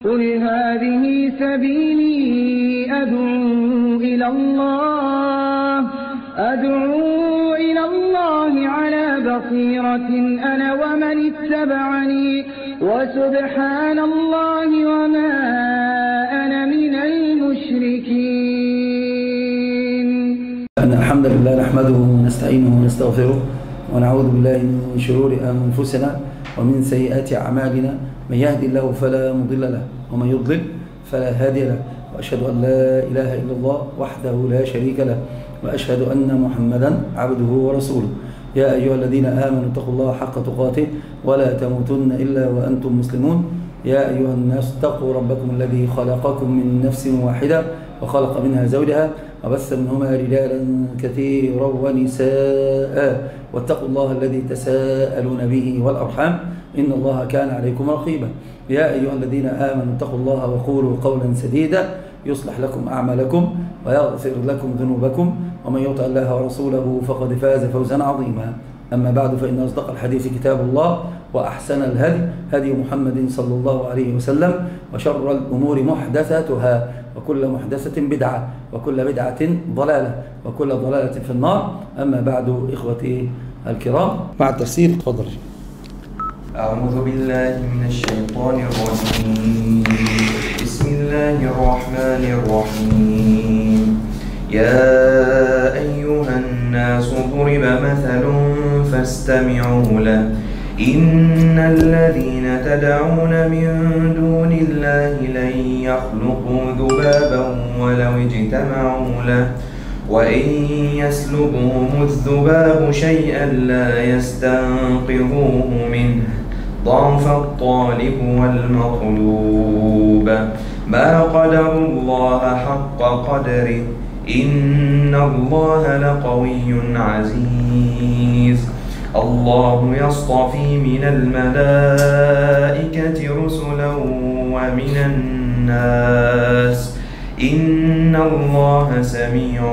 قل هذه سبيلي أدعو إلى الله على بصيرة أنا ومن اتبعني وسبحان الله وما أنا من المشركين. أن الحمد لله نحمده ونستعينه ونستغفره ونعوذ بالله من شرور أنفسنا ومن سيئات أعمالنا، من يهدي الله فلا مضل له ومن يضلل فلا هادي له، وأشهد أن لا إله إلا الله وحده لا شريك له، وأشهد أن محمدا عبده ورسوله. يا أيها الذين آمنوا اتقوا الله حق تقاته ولا تموتن إلا وأنتم مسلمون. يا أيها الناس اتقوا ربكم الذي خلقكم من نفس واحدة وخلق منها زوجها وبث منهما رجالا كثيرا ونساء، واتقوا الله الذي تساءلون به والأرحام إن الله كان عليكم رقيبا. يا أيها الذين آمنوا اتقوا الله وقولوا قولا سديدا يصلح لكم أعمالكم ويغفر لكم ذنوبكم، ومن يطع الله ورسوله فقد فاز فوزا عظيما. أما بعد، فإن أصدق الحديث كتاب الله، وأحسن الهدي هدي محمد صلى الله عليه وسلم، وشر الأمور محدثاتها، وكل محدثة بدعة، وكل بدعة ضلالة، وكل ضلالة في النار. أما بعد، إخوتي الكرام، مع التفسير تفضل. أعوذ بالله من الشيطان الرجيم. بسم الله الرحمن الرحيم. يا أيها الناس ضرب مثل فاستمعوا له. إن الذين تدعون من دون الله لن يخلقوا ذبابا ولو اجتمعوا له، وإن يسلبهم الذباب شيئا لا يستنقذوه منه، ضعف الطالب والمطلوب. ما قدروا الله حق قدره، إن الله لقوي عزيز. الله يصطفي من الملائكة رسلا ومن الناس، إن الله سميع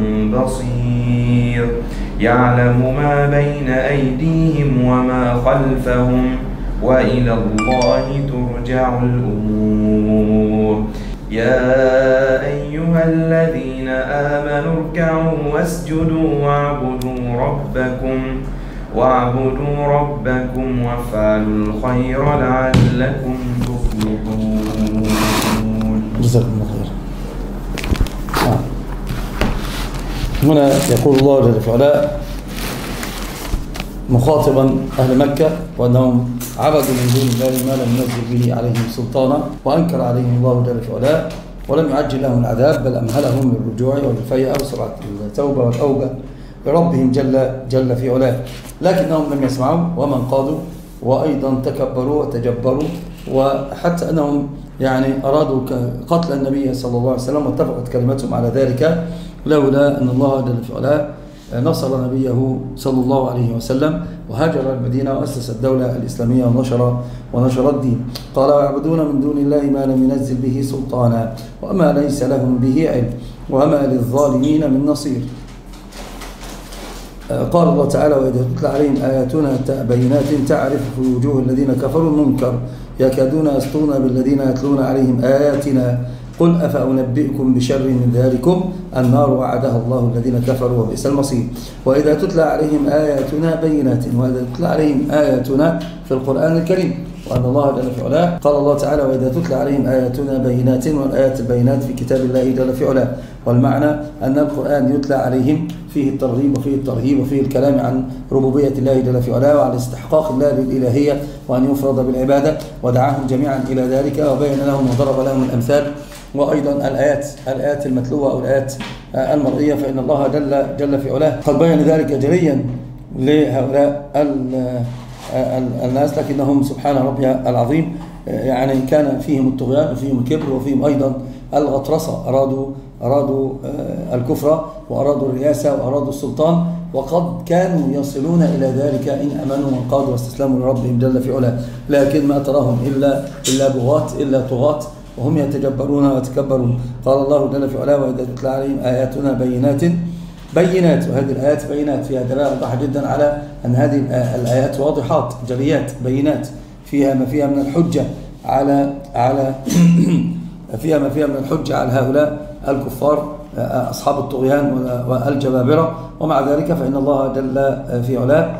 بصير. يعلم ما بين أيديهم وما خلفهم، وإلى الله ترجع الأمور. يا أيها الذين آمنوا اركعوا واسجدوا واعبدوا ربكم وافعلوا الخير لعلكم تفلحون. جزاكم الله خير. هنا يقول الله جل وعلا مخاطبا أهل مكة وأنهم عبدوا من دون الله ما لم ينزل به عليهم سلطانا، وأنكر عليهم الله جل وعلا ولم يعجل لهم العذاب، بل أمهلهم للرجوع والفيئة وسرعة التوبة والأوبة بربهم جل في علاه. لكنهم لم يسمعوا ومن قالوا، وأيضا تكبروا وتجبروا، وحتى أنهم أرادوا قتل النبي صلى الله عليه وسلم، واتفقت كلمتهم على ذلك، لولا أن الله جل في علاه نصر نبيه صلى الله عليه وسلم وهاجر المدينة وأسس الدولة الإسلامية ونشر الدين. قال: ويعبدون من دون الله ما لم ينزل به سلطانا وما ليس لهم به علم وما للظالمين من نصير. قال الله تعالى: وإذا تتلى عليهم آياتنا بينات تعرف في وجوه الذين كفروا المنكر يكادون يسطون بالذين يتلون عليهم آياتنا قل أفأنبئكم بشر من ذلكم النار وعدها الله الذين كفروا وبئس المصير. وإذا تتلى عليهم آياتنا بينات، وإذا تتلى عليهم آياتنا في القرآن الكريم، وأن الله جل في علاه قال الله تعالى: وإذا تتلى عليهم آياتنا بينات، والآيات البينات في كتاب الله جل في علاه. والمعنى أن القرآن يتلى عليهم فيه الترغيب وفيه الترهيب وفيه الكلام عن ربوبية الله جل في علاه وعن استحقاق الله للإلهية وأن يفرض بالعبادة، ودعاهم جميعا إلى ذلك وبين لهم وضرب لهم الأمثال. وأيضا الآيات المتلوة أو الآيات المرئية، فإن الله جل في علاه قد بين ذلك جليا لهؤلاء الناس، لكنهم سبحان ربي العظيم كان فيهم الطغيان وفيهم الكبر وفيهم أيضا الغطرسة، أرادوا الكفر وأرادوا الرئاسة وأرادوا السلطان، وقد كانوا يصلون إلى ذلك إن أمنوا وانقادوا واستسلموا لربهم جل في علاه. لكن ما تراهم إلا بغاة إلا طغاة، وهم يتجبرون ويتكبرون. قال الله جل في علاه: وإذا تتلى عليهم آياتنا بينات، وهذه الآيات بينات فيها دلالة واضحة جدا على أن هذه الآيات واضحات جليات بينات، فيها ما فيها من الحجة على فيها ما فيها من الحجة على هؤلاء الكفار أصحاب الطغيان والجبابرة. ومع ذلك فإن الله جل في علاه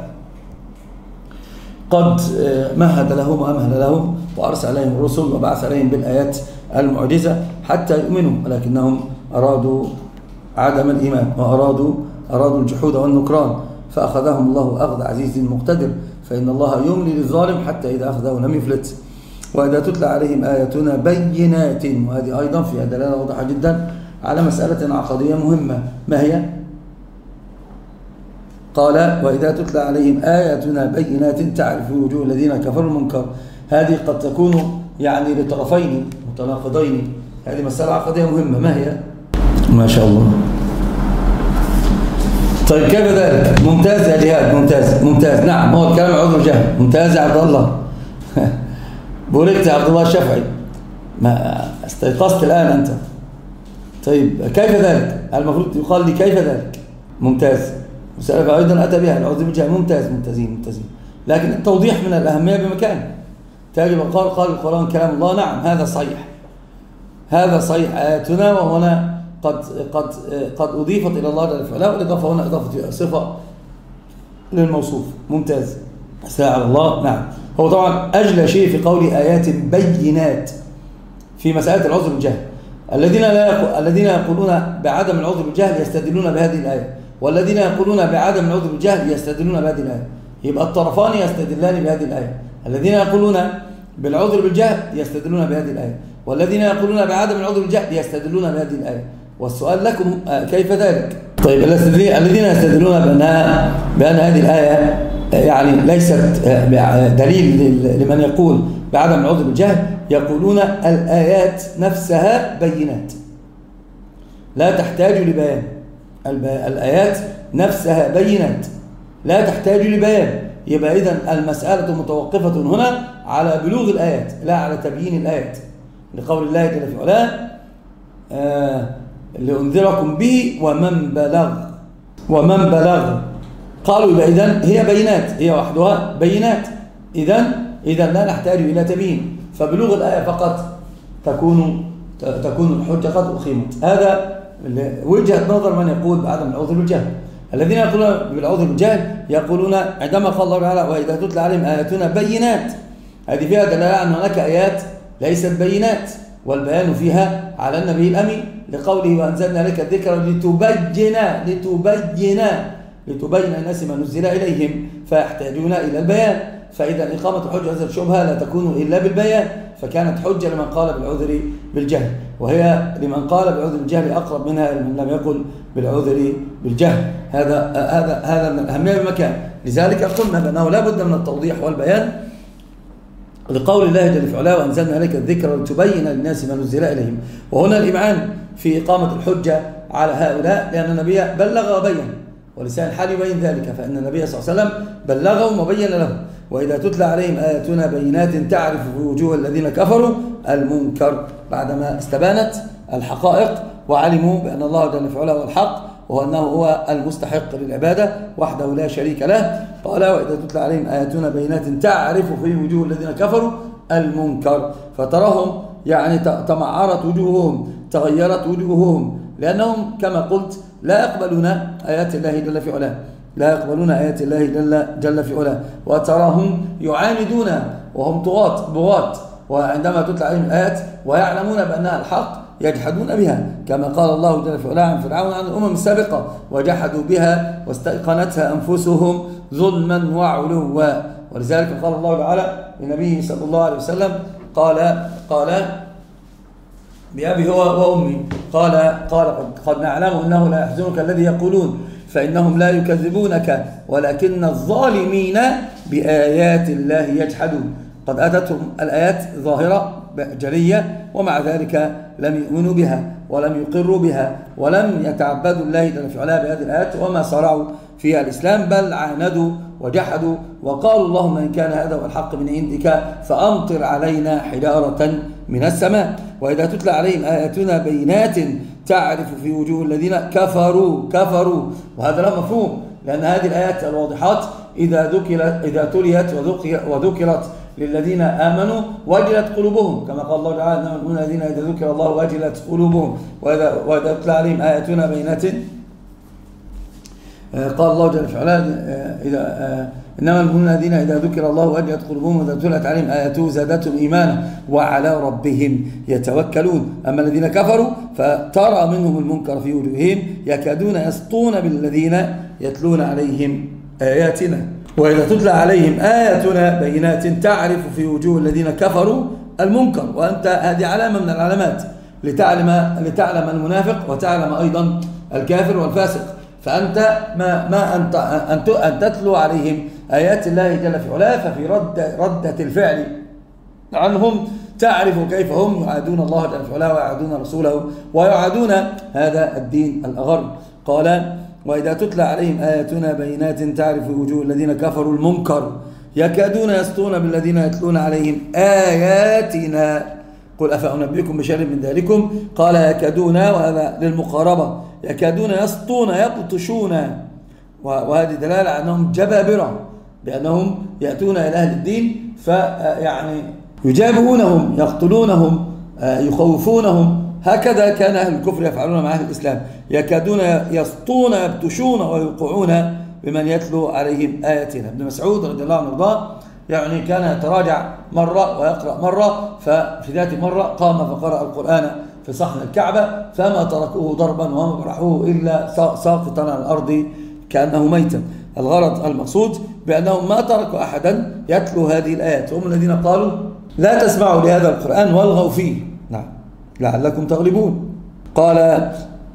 قد مهد لهم وأمهل لهم وأرسل عليهم الرسل وبعث عليهم بالآيات المعجزة حتى يؤمنوا، ولكنهم أرادوا عدم الإيمان وأرادوا الجحود والنكران، فأخذهم الله أخذ عزيز مقتدر، فإن الله يملي للظالم حتى إذا أخذه لم يفلت. وإذا تتلى عليهم آياتنا بينات، وهذه أيضا فيها دلالة واضحة جدا على مسألة عقدية مهمة، ما هي؟ قال وإذا تتلى عليهم آياتنا بينات تعرف في وجوه الذين كفروا المنكر. هذه قد تكون يعني لطرفين متناقضين، هذه مسألة عقدية مهمة، ما هي؟ ما شاء الله. طيب كيف ذلك؟ ممتاز يا جهاد، ممتاز. نعم هو الكلام عذر جهل. ممتاز يا عبد الله. بوركت يا عبد الله الشافعي، ما استيقظت الآن أنت. طيب كيف ذلك؟ المفروض يقال لي كيف ذلك؟ ممتاز. وسألك أيضا أتى بها العذر بالجهل. ممتازين. لكن التوضيح من الأهمية بمكان. تجب قال القرآن كلام الله، نعم هذا صحيح آياتنا، وهنا قد أضيفت إلى الله جل وعلا، والإضافة هنا إضافة صفة للموصوف. ممتاز. ساعة الله. نعم هو طبعا أجلى شيء في قول آيات بينات في مسألة العذر بالجهل. الذين يقولون بعدم العذر بالجهل يستدلون بهذه الآية، والذين يقولون بعدم العذر بالجهل يستدلون بهذه الآية. يبقى الطرفان يستدلان بهذه الآية. الذين يقولون بالعذر بالجهل يستدلون بهذه الآية، والذين يقولون بعدم العذر بالجهل يستدلون بهذه الآية. والسؤال لكم كيف ذلك؟ طيب الذين يستدلون بأن هذه الآية يعني ليست دليل لمن يقول بعدم العذر بالجهل، يقولون الآيات نفسها بينات لا تحتاج لبيان. الآيات نفسها بينات لا تحتاج لبيان. يبقى إذن المسألة متوقفة هنا على بلوغ الآيات لا على تبيين الآيات، لقول الله جل في علاه لأنذركم به ومن بلغ. قالوا يبقى إذن هي بينات، هي وحدها بينات، إذن لا نحتاج إلى تبيين، فبلوغ الآية فقط تكون الحجة قد أقيمت. هذا وجهة نظر من يقول بعدم العذر بالجهل. الذين يقولون بالعذر بالجهل يقولون عندما قال الله تعالى وإذا تتلى عليهم آياتنا بينات، هذه فيها دلالة أن هناك آيات ليست بينات، والبيان فيها على النبي الأمين، لقوله وأنزلنا لك الذكر لتبين الناس ما نزل إليهم فيحتاجون إلى البيان. فإذا إقامة الحجة هذه الشبهة لا تكون إلا بالبيان، فكانت حجة لمن قال بالعذر بالجهل، وهي لمن قال بالعذر بالجهل أقرب منها لمن لم يقل بالعذر بالجهل. هذا من الأهمية بمكان. لذلك قلنا بأنه لا بد من التوضيح والبيان لقول الله جل في علاه وأنزلنا عليك الذكر لتبين للناس ما نزل إليهم. وهنا الإمعان في إقامة الحجة على هؤلاء، لأن النبي بلغ وبين، ولسان الحال يبين ذلك، فإن النبي صلى الله عليه وسلم بلغهم وبين لهم. وإذا تتلى عليهم آياتنا بينات تعرف في وجوه الذين كفروا المنكر، بعدما استبانت الحقائق وعلموا بأن الله جل في علاه هو الحق، وأنه هو المستحق للعبادة وحده لا شريك له. قال وإذا تتلى عليهم آياتنا بينات تعرف في وجوه الذين كفروا المنكر، فتراهم يعني تمعرت وجوههم، تغيرت وجوههم، لأنهم كما قلت لا يقبلون آيات الله جل في علاه، لا يقبلون آيات الله جل في علاه، وتراهم يعاندون وهم بغاة، وعندما تتلى عليهم الآيات ويعلمون بأنها الحق يجحدون بها، كما قال الله جل في علاه عن فرعون عن الأمم السابقة وجحدوا بها واستيقنتها أنفسهم ظلما وعلوا. ولذلك قال الله تعالى لنبيه صلى الله عليه وسلم قال بأبي هو وأمي قال قد نعلم أنه لا يحزنك الذي يقولون فإنهم لا يكذبونك ولكن الظالمين بآيات الله يجحدون. قد أتتهم الآيات ظاهرة جلية، ومع ذلك لم يؤمنوا بها ولم يقروا بها ولم يتعبدوا الله جل في علاه بهذه الآيات وما صارعوا في الإسلام، بل عاندوا وجحدوا وقالوا اللهم إن كان هذا هو الحق من عندك فأمطر علينا حجارة من السماء. وإذا تتلى عليهم آياتنا بينات تعرف في وجوه الذين كفروا، وهذا له مفهوم، لأن هذه الآيات الواضحات إذا تليت وذكرت للذين آمنوا وجلت قلوبهم، كما قال الله تعالى إنما المؤمنون الذين إذا ذكر الله وجلت قلوبهم وإذا تتلى عليهم آياتنا بينات. قال الله جل وعلا إنما المؤمنون الذين إذا ذكر الله وجلت قلوبهم وإذا تلت عليهم آياته زادتهم إيمانا وعلى ربهم يتوكلون. أما الذين كفروا فترى منهم المنكر في وجوههم يكادون يسطون بالذين يتلون عليهم آياتنا وإذا تتلى عليهم آياتنا بينات تعرف في وجوه الذين كفروا المنكر. وأنت هذه علامة من العلامات لتعلم المنافق وتعلم أيضا الكافر والفاسق. فأنت أن تتلو عليهم آيات الله جل في علاه، ففي ردة الفعل عنهم تعرف كيف هم يعادون الله جل في علاه ويعادون رسوله ويعادون هذا الدين الأغر. قال وإذا تتلى عليهم آياتنا بينات تعرف في وجوه الذين كفروا المنكر يكادون يسطون بالذين يتلون عليهم آياتنا قل أفأنبئكم بشر من ذلكم. قال يكادون وهذا للمقاربة، يكادون يسطون يبطشون، وهذه دلالة على أنهم جبابرة، بأنهم يأتون إلى أهل الدين فيعني يجابهونهم يقتلونهم يخوفونهم. هكذا كان أهل الكفر يفعلون مع أهل الإسلام، يكادون يسطون يبطشون ويوقعون بمن يتلو عليهم آياتنا. ابن مسعود رضي الله عنه وارضاه يعني كان يتراجع مرة ويقرأ مرة، ففي ذات مرة قام فقرأ القرآن في صحن الكعبة فما تركوه ضربا وما برحوه إلا ساقطا على الأرض كأنه ميتا. الغرض المقصود بأنهم ما تركوا أحدا يتلو هذه الآيات، هم الذين قالوا لا تسمعوا لهذا القرآن والغوا فيه نعم لعلكم تغلبون. قال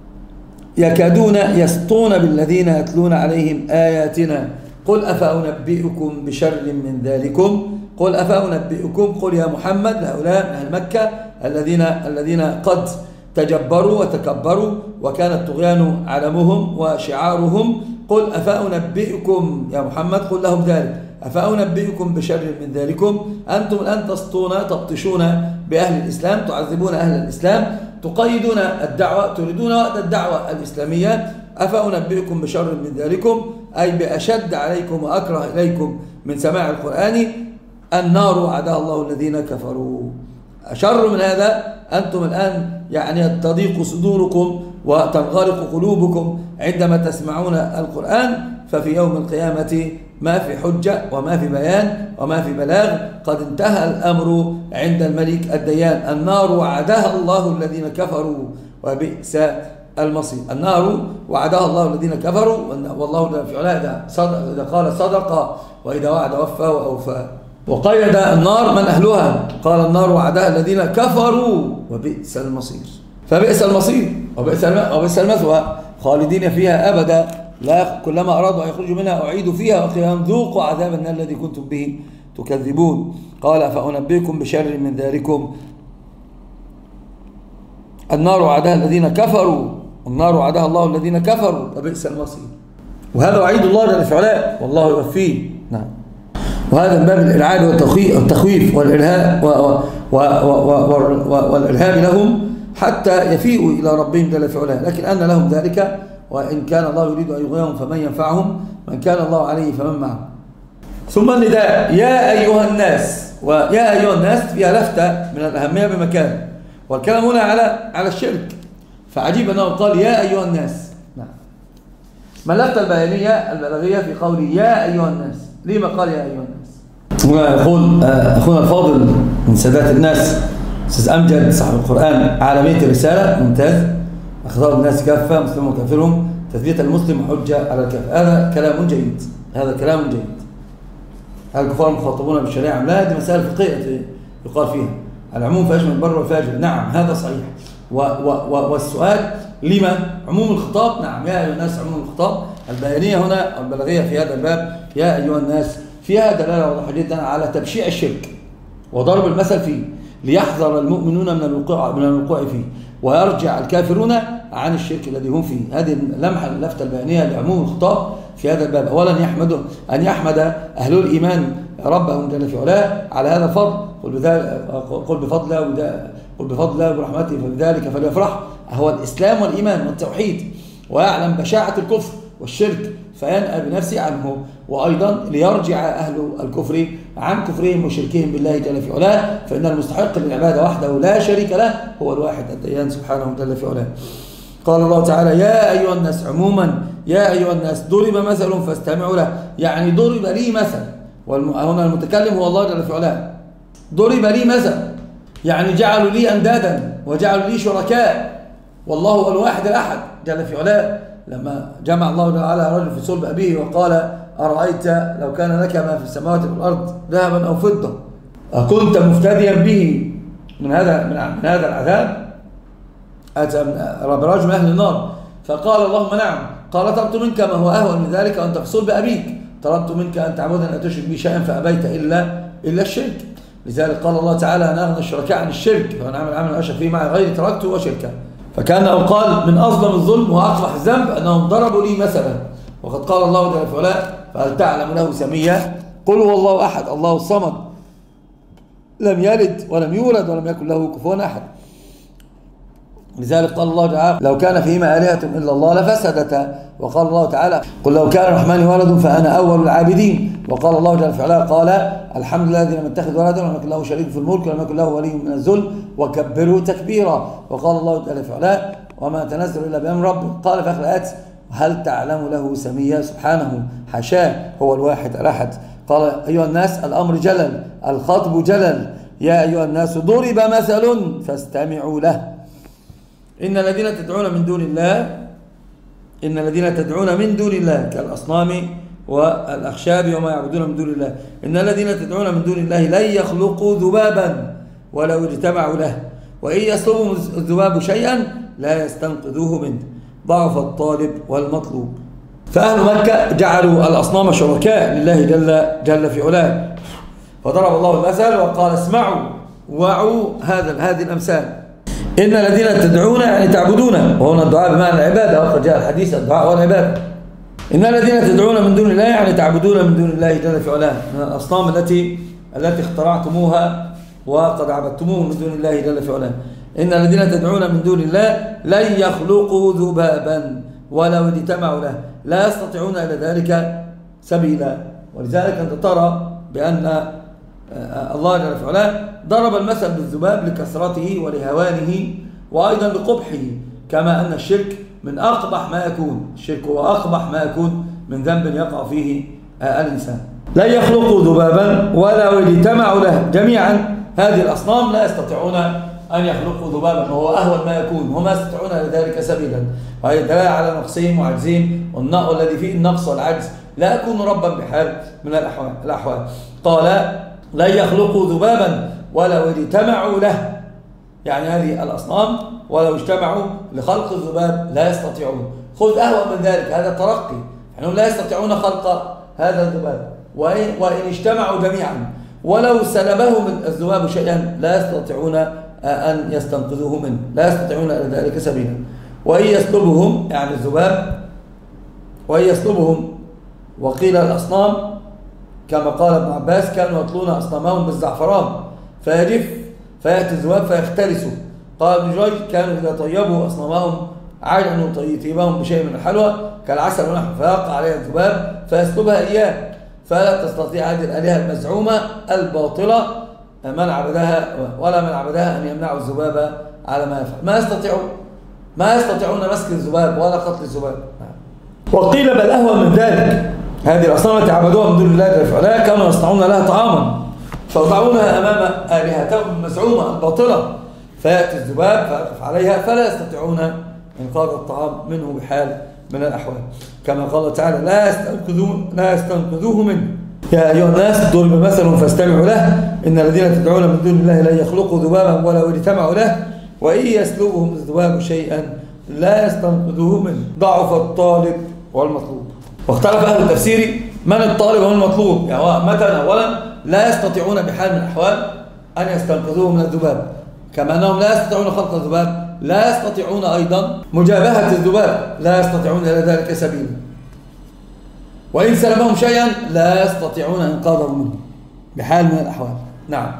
يكادون يسطون بالذين يتلون عليهم آياتنا قل أفأنبئكم بشر من ذلكم. قل أفأنبئكم، قل يا محمد لهؤلاء من أهل مكة الذين قد تجبروا وتكبروا وكان الطغيان علمهم وشعارهم. قل أفأنبئكم يا محمد، قل لهم ذلك، أفأنبئكم بشر من ذلكم. أنتم الآن تسطون تبطشون بأهل الإسلام، تعذبون أهل الإسلام، تقيدون الدعوة، تريدون وقت الدعوة الإسلامية. أفأنبئكم بشر من ذلكم أي بأشد عليكم وأكره إليكم من سماع القرآن النار وعدها الله الذين كفروا. أشر من هذا أنتم الآن يعني تضيق صدوركم وتنغلق قلوبكم عندما تسمعون القرآن، ففي يوم القيامة ما في حجة وما في بيان وما في بلاغ، قد انتهى الأمر عند الملك الديان. النار وعدها الله الذين كفروا وبئس المصير. النار وعدها الله الذين كفروا، والله في علاه إذا قال صدق وإذا وعد وفى وأوفى. وقيد النار من أهلها، قال النار وعدها الذين كفروا وبئس المصير. فبئس المصير وبئس المثوى، خالدين فيها أبدا، لا كلما أرادوا أن يخرجوا منها أعيدوا فيها وقيل ذوقوا عذاب النار الذي كنتم به تكذبون. قال فأنبئكم بشر من ذلكم النار وعدها الذين كفروا، النار وعدها الله الذين كفروا وبئس المصير. وهذا وعيد الله جل في علاه والله يوفيه. نعم. وهذا من باب الإرعاب والتخويف والإرهاب لهم حتى يفيئوا إلى ربهم جل في علاه، لكن أن لهم ذلك، وإن كان الله يريد أن يغويهم فمن ينفعهم، من كان الله عليه فمن معه. ثم النداء يا أيها الناس، ويا أيها الناس فيها لفتة من الأهمية بمكان، والكلام هنا على الشرك، فعجيب أنه قال يا أيها الناس. نعم. ما اللفتة البيانية البلاغية في قوله يا أيها الناس؟ لما قال يا أيها الناس؟ هنا يقول أخونا الفاضل من سادات الناس أستاذ أمجد صاحب القرآن عالمية الرسالة ممتاز، أخطار الناس كافة مسلم وكافرهم، تثبيت المسلم حجة على الكافر. هذا كلام جيد، هذا كلام جيد. هل الكفار مخاطبون بالشريعة؟ لا، هذه مسألة فقهية يقال فيها العموم فيشمل البر والفاجر. نعم هذا صحيح. والسؤال لما عموم الخطاب؟ نعم يا أيها الناس عموم الخطاب. البيانية هنا البلاغية في هذا الباب يا أيها الناس فيها دلالة واضحة جدا على تبشيع الشرك وضرب المثل فيه، ليحذر المؤمنون من الوقوع فيه ويرجع الكافرون عن الشرك الذي هم فيه. هذه اللفتة البيانية لعموم الخطاب في هذا الباب. أولا أن يحمد أهل الإيمان ربهم جل في علاه على هذا الفضل، قل بفضل الله وبرحمته فبذلك فليفرح، هو الإسلام والإيمان والتوحيد، ويعلم بشاعة الكفر والشرك فينأى بنفسه عنه، وأيضا ليرجع أهل الكفر عن كفرهم وشركهم بالله جل في علاه، فإن المستحق للعبادة وحده لا شريك له هو الواحد الديان سبحانه جل في علاه. قال الله تعالى: يا أيها الناس، عموما يا أيها الناس ضرب مثل فاستمعوا له، يعني ضرب لي مثل، وهنا المتكلم هو الله جل في علاه. ضرب لي مثل يعني جعلوا لي أندادا وجعلوا لي شركاء، والله هو الواحد الأحد جل في علاه. لما جمع الله تعالى رجل في صلب أبيه وقال: أرأيت لو كان لك ما في السماوات والأرض ذهبا أو فضة أكنت مفتديا به من هذا العذاب؟ أتى برجل من أهل النار فقال: اللهم نعم. قال: طلبت منك ما هو أهون من ذلك وأنت في صلب أبيك، طلبت منك أن تعبدني لا تشرك بي شيئا فأبيت إلا الشرك. لذلك قال الله تعالى: أنا أغنى الشركاء عن الشرك، فمن عمل عملا أشرك فيه معي غيري تركته وشركه. فكأنه قال: من أظلم الظلم وأقبح الذنب أنهم ضربوا لي مثلا، وقد قال الله جل في علاه: فهل تعلم له سميا؟ قل هو الله أحد الله الصمد لم يلد ولم يولد ولم يكن له كفوا أحد. لذلك قال الله تعالى: لو كان فيهما آلهة إلا الله لفسدتا. وقال الله تعالى: قل لو كان الرحمن ولد فأنا أول العابدين. وقال الله جل في علاه: قال: الحمد لله الذي لم يتخذ ولدا ولم يكن له شريك في الملك ولم يكن له ولي من الذل وكبره تكبيرا. وقال الله جل في علاه: وما تنزل إلا بأمر ربك. قال في آخر الآيات: هل تعلم له سميا؟ سبحانه حاشاه، هو الواحد الأحد. قال: أيها الناس، الأمر جلل، الخطب جلل. يا أيها الناس ضرب مثل فاستمعوا له. إن الذين تدعون من دون الله كالأصنام والأخشاب وما يعبدون من دون الله، إن الذين تدعون من دون الله لن يخلقوا ذبابا ولو اجتمعوا له، وإن يسلبهم الذباب شيئا لا يستنقذوه منه، ضعف الطالب والمطلوب. فأهل مكة جعلوا الأصنام شركاء لله جل في علاه، فضرب الله المثل وقال: اسمعوا وعوا هذه الأمثال. إن الذين تدعون يعني تعبدون، وهنا الدعاء بمعنى العبادة، وقد جاء الحديث الدعاء والعبادة. إن الذين تدعون من دون الله يعني تعبدون من دون الله جل في علاه، من الأصنام التي اخترعتموها وقد عبدتموه من دون الله جل في علاه. إن الذين تدعون من دون الله لن يخلقوا ذبابا ولو اجتمعوا له لا يستطيعون إلى ذلك سبيلا. ولذلك أنت ترى بأن الله جل في علاه ضرب المثل بالذباب لكثرته ولهوانه وأيضا لقبحه، كما أن الشرك من أقبح ما يكون، الشرك هو أقبح ما يكون من ذنب يقع فيه الإنسان. لن يخلقوا ذبابا ولو اجتمعوا له، جميعا هذه الأصنام لا يستطيعون أن يخلقوا ذبابا، وهو أهون ما يكون، وما يستطيعون لذلك سبيلا، وهي دلالة على نقصهم وعجزهم، والذي فيه النقص والعجز لا يكون ربا بحال من الأحوال. قال: لن يخلقوا ذبابا ولو اجتمعوا له، يعني هذه الأصنام ولو اجتمعوا لخلق الذباب لا يستطيعون. خذ أهون من ذلك، هذا ترقي، يعني لا يستطيعون خلق هذا الذباب، وإن اجتمعوا جميعا ولو سلبهم الذباب شيئا لا يستطيعون أن يستنقذوه منه، لا يستطيعون إلى ذلك سبيلا. وإن يسلبهم يعني الذباب، وإن يسلبهم، وقيل الأصنام كما قال ابن عباس كانوا يطلون أصنامهم بالزعفران فيجف فيأتي الذباب فيختلسوا. قال ابن جريج: كانوا إذا طيبوا أصنامهم عجلوا طيبهم بشيء من الحلوى كالعسل ونحو، فيقع عليها الذباب فيسلبها إياه، فلا تستطيع هذه الآلهة المزعومة الباطلة من عبدها ولا من عبدها أن يمنعوا الذباب على ما يفعل. ما يستطيعون مسك الذباب ولا قتل الذباب. وقيل بل أهون من ذلك، هذه الأصنام التي عبدوها من دون الله جل وعلا كانوا يصنعون لها طعاما فيضعونها أمام آلهتهم المزعومة الباطلة، فيأتي الذباب فيقف عليها فلا يستطيعون إنقاذ الطعام منه بحال من الأحوال، كما قال تعالى: لا يستنقذوه منه. يا أيها الناس ضرب مثل فاستمعوا له، إن الذين تدعون من دون الله لن يخلقوا ذبابا ولو اجتمعوا له، وإن يسلبهم الذباب شيئا لا يستنقذوه منه، ضعف الطالب والمطلوب. واختلف أهل التفسير من الطالب ومن المطلوب، يعني مثلا أولا لا يستطيعون بحال من الأحوال أن يستنقذوه من الذباب، كما أنهم لا يستطيعون خلق الذباب لا يستطيعون أيضا مجابهة الذباب، لا يستطيعون إلى ذلك سبيلا. وإن سلبهم شيئا لا يستطيعون إنقاذه منه بحال من الأحوال. نعم.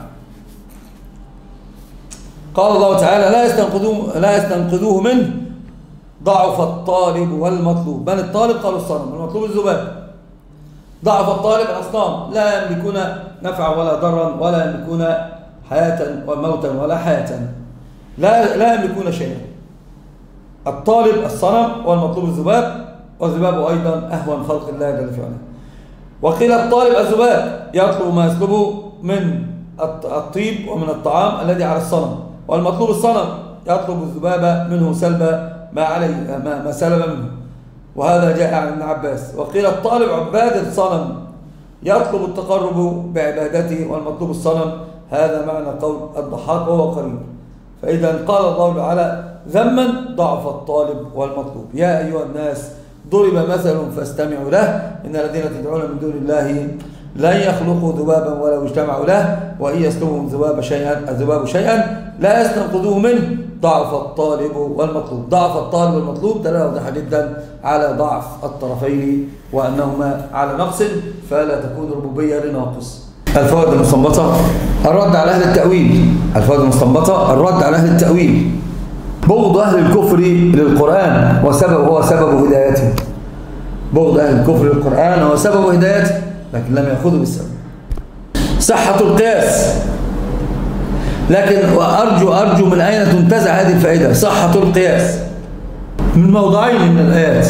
قال الله تعالى: لا يستنقذوه منه ضعف الطالب والمطلوب. من الطالب؟ قالوا الصنم. المطلوب الذباب. ضعف الطالب الأصنام، لا يملكون نفعا ولا ضرا، ولا يملكون حياة وموتا ولا حياة، لا يملكون شيئا. الطالب الصنم والمطلوب الذباب، والذباب أيضا أهون خلق الله جل في علاه. وقيل الطالب الذباب يطلب ما يطلبه من الطيب ومن الطعام الذي على الصنم، والمطلوب الصنم يطلب الذباب منه سلب ما سلب منه، وهذا جاء عن ابن عباس. وقيل الطالب عباد الصنم يطلب التقرب بعبادته، والمطلوب الصنم. هذا معنى قول الضحاك وهو قريب. فإذا قال الله تعالى ذما ضعف الطالب والمطلوب. يا أيها الناس ضرب مثل فاستمعوا له، إن الذين تدعون من دون الله لن يخلقوا ذبابا ولو اجتمعوا له، وإن يسلبهم الذباب شيئا لا يستنقذوه منه، ضعف الطالب والمطلوب. ضعف الطالب والمطلوب دلالة واضحة جدا على ضعف الطرفين وأنهما على نقص، فلا تكون الربوبية لناقص. الفوائد المستنبطة: الرد على أهل التأويل. الفوائد المستنبطة: الرد على أهل التأويل. بغض أهل الكفر للقرآن هو سبب هدايته. بغض أهل الكفر للقرآن هو سبب هدايته، لكن لم يأخذوا بالسبب. صحة القياس. لكن وأرجو من أين تنتزع هذه الفائدة؟ صحة القياس من موضعين من الآيات.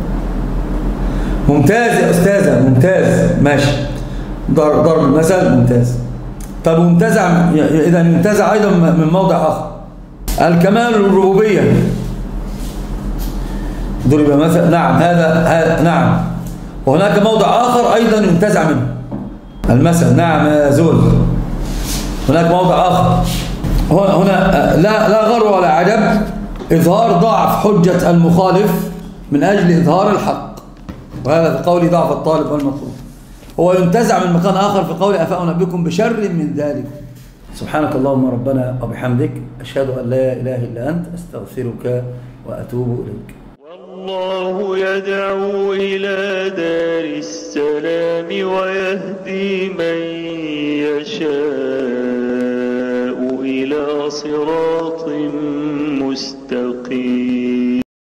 ممتاز يا أستاذة، ممتاز، ماشي. ضرب المثل ممتاز. طب منتزع، إذا ينتزع أيضا من موضع آخر. الكمال الربوبية ضرب مثل، نعم، هذا نعم. وهناك موضع آخر أيضا ينتزع منه المثل، نعم يا زول. هناك موضع آخر هنا لا غر ولا عجب إظهار ضعف حجة المخالف من أجل إظهار الحق، وهذا في قول ضعف الطالب والمطلوب. هو ينتزع من مكان آخر في قول أفأنبئكم بشر من ذلك. سبحانك اللهم ربنا وبحمدك، أشهد أن لا إله إلا أنت، أستغفرك وأتوب إليك. والله يدعو إلى دار السلام ويهدي من يشاء إلى صراط